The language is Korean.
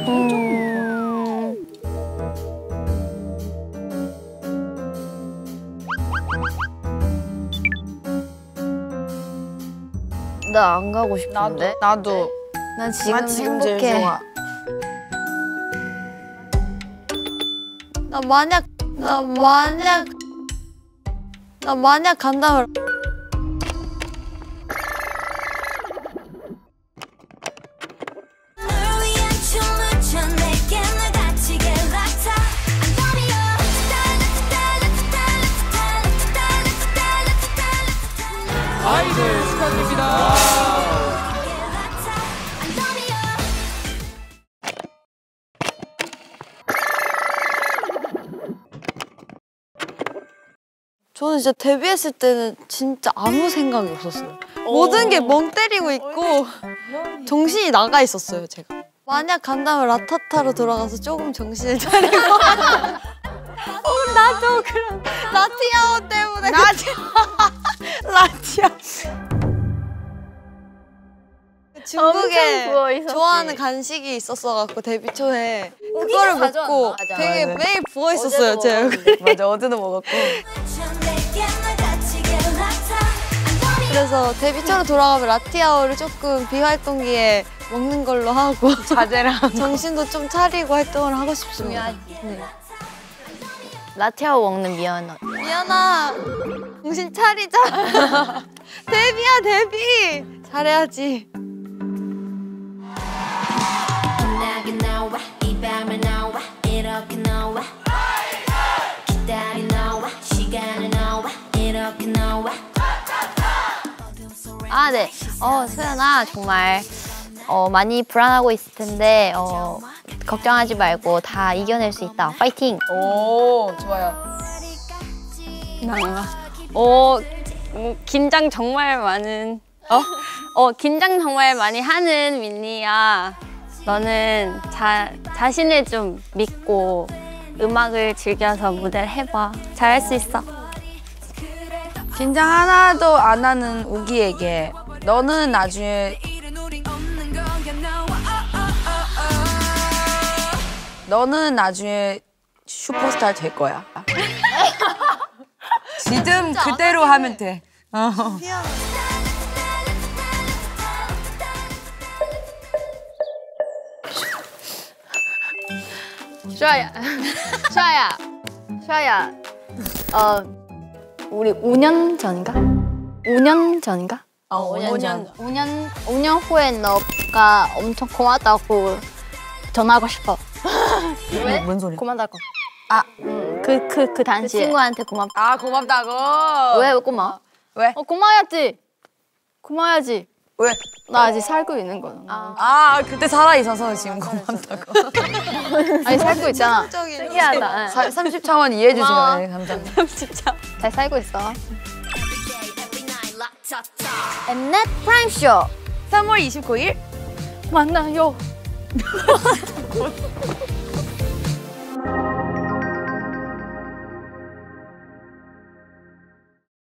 나 안 가고 싶은데. 나도. 난 지금 제일 행복해. 좋아. 나 만약 간다면 아이들 축하드립니다. 저는 진짜 데뷔했을 때는 진짜 아무 생각이 없었어요. 모든 게 멍 때리고 있고 정신이 나가 있었어요, 제가. 만약 간다면 라타타로 돌아가서 조금 정신을 차리고 나도 그런 라티아오 때문에 라티아 중국에 좋아하는 간식이 있었어갖고 데뷔 초에 그거를 먹고 맞아. 되게 맞아. 매일 부어 있었어요, 제 얼굴이. 맞아, 어제도 먹었고. 그래서 데뷔 초로 돌아가면 라티아오를 조금 비활동기에 먹는 걸로 하고 자제를 하고. 정신도 좀 차리고 활동을 하고 싶습니다. 네. 라티아오 먹는 미연아. 미연아, 정신 차리자. 데뷔야, 데뷔. 잘해야지. 아, 네. 수연아, 정말 많이 불안하고 있을 텐데 걱정하지 말고 다 이겨낼 수 있다. 파이팅! 오, 좋아요. 긴장 정말 많은 긴장 정말 많이 하는 민니야. 너는 자신을 좀 믿고 음악을 즐겨서 무대를 해봐. 잘할 수 있어. 긴장 하나도 안 하는 우기에게 너는 나중에 슈퍼스타 될 거야. 지금 그대로 하면 돼. 슈아야. 우리 5년 전인가? 5년 전인가? 5년 후에 너가 엄청 고맙다고 전화하고 싶어. 왜? 뭔 소리야? 고맙다고. 그 당시에. 그 친구한테 고맙다. 아, 고맙다고? 왜 고마워? 왜? 고마워야지. 고마워야지. 왜? 나 아직 살고 있는 거야. 아, 그때 살아있어서 지금 고맙다고. 아니, 살고 있잖아. 신기하다. 30차원 이해해주세요, 네, 감사합니다. 30차. 잘 살고 있어. 엠넷 프라임쇼 3월 29일 만나요.